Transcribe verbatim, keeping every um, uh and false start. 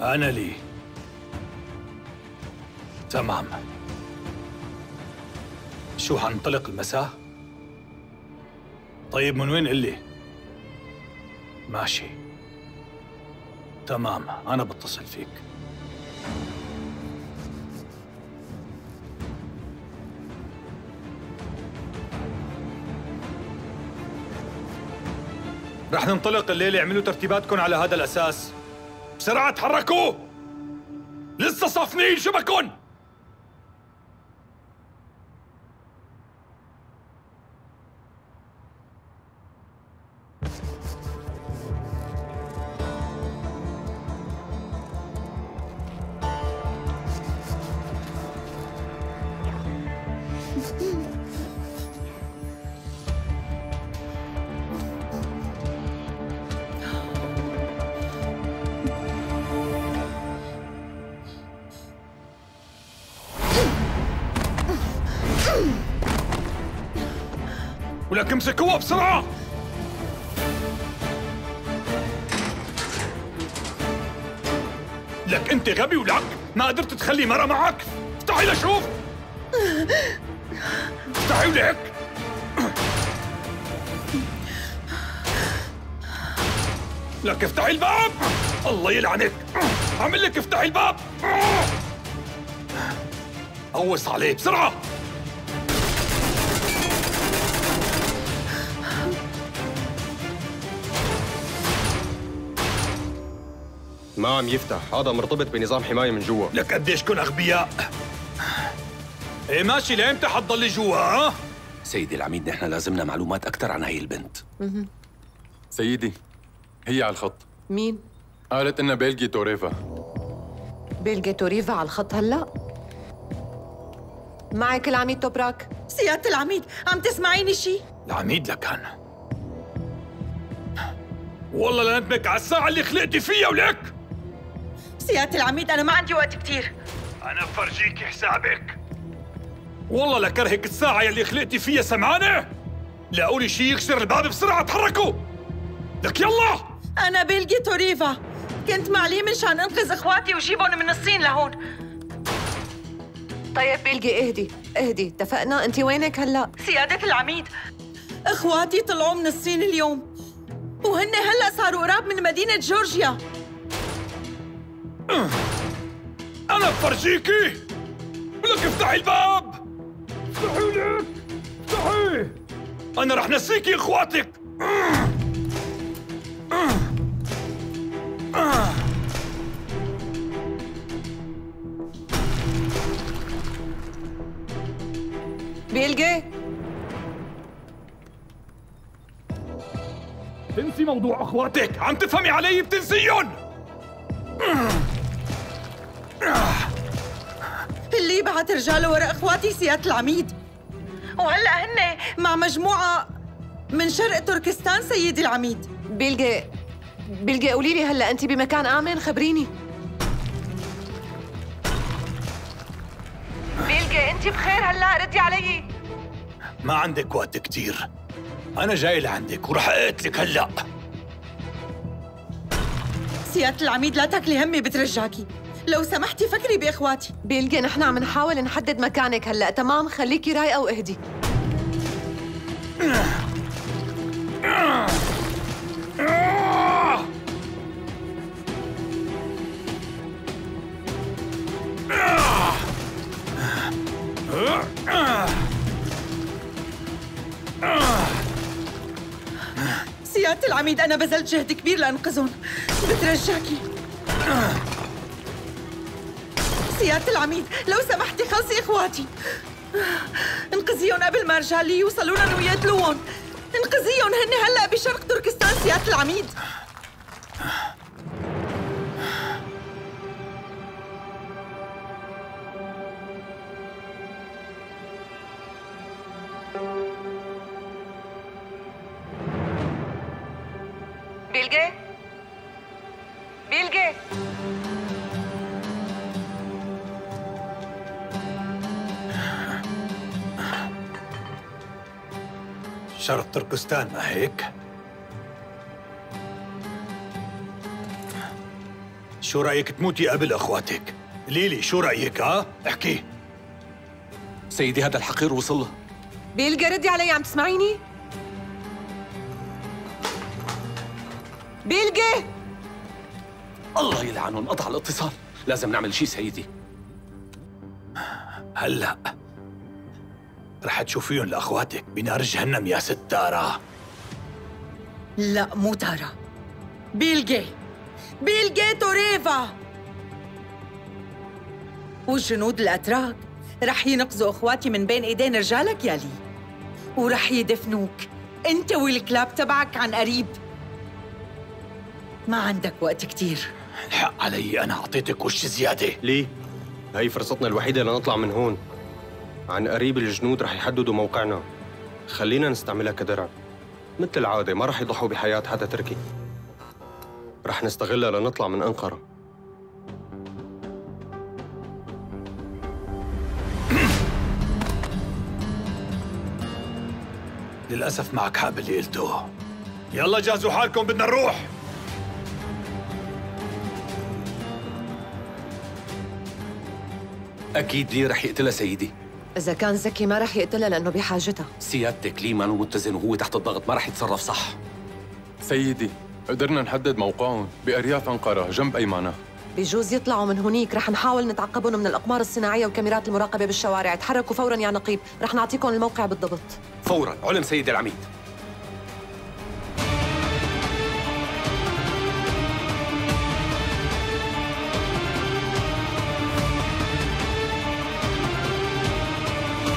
أنا لي. تمام. شو حنطلق المساء؟ طيب من وين قلي؟ ماشي. تمام، أنا بتصل فيك. رح ننطلق الليلة، اعملوا ترتيباتكم على هذا الأساس. بسرعة تحركوا! لسه صافنين شبكن! ولك امسكوها بسرعة! لك انت غبي ولك ما قدرت تخلي مرة معك؟ افتحي لشوف! افتحي ولك! لك افتحي الباب! الله يلعنك! عامل لك افتحي الباب! قوص عليه بسرعة! ما عم يفتح، هذا مرتبط بنظام حماية من جوا. لك قديش كن أغبياء. ايه ماشي، لإمتى حتضلي جوا ها؟ سيدي العميد، نحن لازمنا معلومات أكثر عن هاي البنت. سيدي، هي على الخط. مين؟ قالت إنها بيلجي توريفا. بيلجي توريفا على الخط هلا؟ معك العميد توبراك؟ سيادة العميد، عم تسمعيني شي؟ العميد لكان والله لندمك على الساعة اللي خلقتي فيها ولك. سيادة العميد أنا ما عندي وقت كتير. أنا بفرجيكي حسابك. والله لكرهك الساعة يلي خلقتي فيها، سمعانة؟ لاقولي شي يكسر الباب بسرعة، تحركوا! لك يلا! أنا بيلجي توريفا، كنت مع لي مشان أنقذ إخواتي وجيبهم من الصين لهون. طيب بيلجي اهدي، اهدي، اتفقنا؟ أنت وينك هلا؟ سيادة العميد، إخواتي طلعوا من الصين اليوم، وهن هلا صاروا قراب من مدينة جورجيا. أنا بفرجيكي! لك افتحي الباب! افتحي لك! افتحي! أنا رح نسيكي إخواتك! بيلجي؟ تنسي موضوع أخواتك، عم تفهمي علي؟ بتنسيهم! اللي بعت رجاله ورا إخواتي سيادة العميد، وهلأ هن مع مجموعة من شرق تركستان سيدي العميد. بيلجي، بيلجي قولي لي هلا أنت بمكان آمن؟ خبريني. بيلجي أنت بخير هلا؟ ردي علي. ما عندك وقت كتير، أنا جاي لعندك ورح أقتلك هلأ. سيادة العميد لا تاكلي همي، بترجاكي لو سمحتي فكري بإخواتي. بيلجي نحن عم نحاول نحدد مكانك هلا، تمام؟ خليكي رايقة واهدي. سيادة العميد أنا بذلت جهد كبير لأنقذهم، بترجاكي. سيادة العميد لو سمحتي خلصي إخواتي، انقذيهم قبل ما رجالي يوصلوا لهم ويقتلوهم. انقذيهم، هن هلأ بشرق تركستان سيادة العميد. بيلجي؟ بيلجي؟ شرق تركستان ما هيك؟ شو رأيك تموتي قبل أخواتك؟ ليلي شو رأيك ها؟ احكي. سيدي هذا الحقير وصل له. بيلقى ردي علي، عم تسمعيني؟ بيلقى الله يلعنهم، قطع الاتصال. لازم نعمل شيء سيدي. هلا رح تشوفيهم لأخواتك بنار جهنم يا ست تارا. لا مو تارا، بيلقى بيلقى توريفا. والجنود الأتراك رح ينقذوا أخواتي من بين إيدين رجالك يا لي، ورح يدفنوك أنت والكلاب تبعك عن قريب. ما عندك وقت كتير. الحق علي، أنا أعطيتك وش زيادة. ليه؟ هي فرصتنا الوحيدة لنطلع من هون. عن قريب الجنود رح يحددوا موقعنا. خلينا نستعملها كدرع. مثل العادة ما رح يضحوا بحياة حدا تركي. رح نستغلها لنطلع من أنقرة. للأسف معك حق باللي قلته. يلا جهزوا حالكم، بدنا نروح. أكيد لي رح يقتلها سيدي. إذا كان ذكي ما رح يقتلها لأنه بحاجتها. سيادتك لي مانو متزن وهو تحت الضغط، ما رح يتصرف صح. سيدي قدرنا نحدد موقعهم بأرياف أنقرة جنب أيمانة. بجوز يطلعوا من هونيك، رح نحاول نتعقبهم من الأقمار الصناعية وكاميرات المراقبة بالشوارع. تحركوا فوراً يا نقيب، رح نعطيكم الموقع بالضبط. فوراً. علم سيدي العميد.